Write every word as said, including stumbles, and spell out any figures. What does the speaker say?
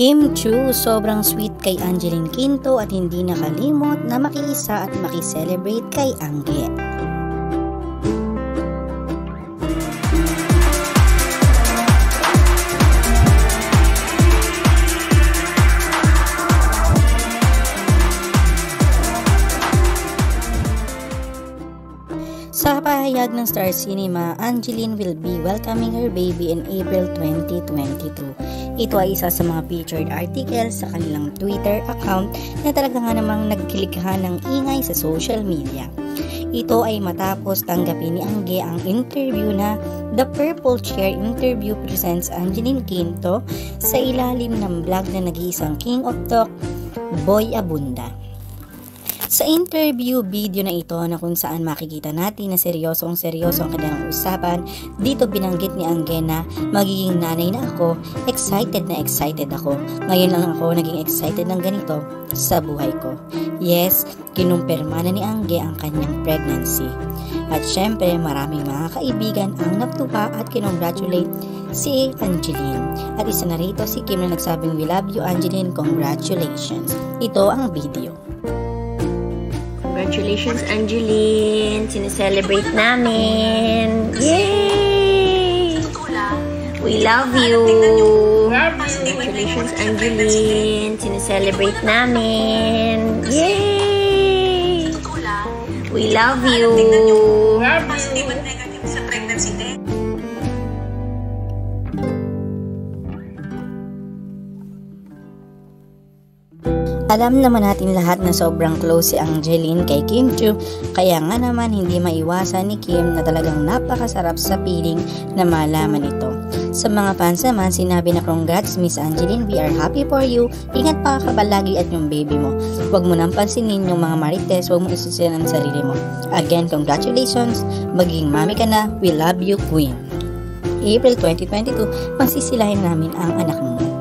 Kim Chiu, sobrang sweet kay Angeline Quinto at hindi nakalimot na makiisa at makiselebrate kay Angge. Sa pahayag ng Star Cinema, Angeline will be welcoming her baby in April twenty twenty-two. Ito ay isa sa mga featured articles sa kanilang Twitter account na talaga nga namang nagkilikha ng ingay sa social media. Ito ay matapos tanggapin ni Angge ang interview na The Purple Chair Interview presents Angeline Quinto sa ilalim ng vlog na nag-iisang King of Talk, Boy Abunda. Sa interview video na ito na kung saan makikita natin na seryosong seryoso ang kanilang usapan, dito binanggit ni Angge na magiging nanay na ako, excited na excited ako. Ngayon lang ako naging excited ng ganito sa buhay ko. Yes, kinumpirma na ni Angge ang kanyang pregnancy. At syempre maraming mga kaibigan ang natuwa at kinongratulate si Angeline. At isa na rito si Kim na nagsabing, "We love you Angeline, congratulations." Ito ang video. Congratulations, Angeline! Sineselebrate namin! Yay! We love you! Congratulations, Angeline! Sineselebrate namin! Yay! We love you! Alam naman natin lahat na sobrang close si Angeline kay Kim Chiu, kaya nga naman hindi maiwasan ni Kim na talagang napakasarap sa piling na malaman ito. Sa mga fans naman, sinabi na congrats Miss Angeline, we are happy for you, ingat pa ka palagi at yung baby mo. Huwag mo nang pansinin yung mga marites, huwag mo isusin ang sarili mo. Again, congratulations, magiging mami ka na, we love you Queen. April twenty twenty-two, magsisilahin namin ang anak mo.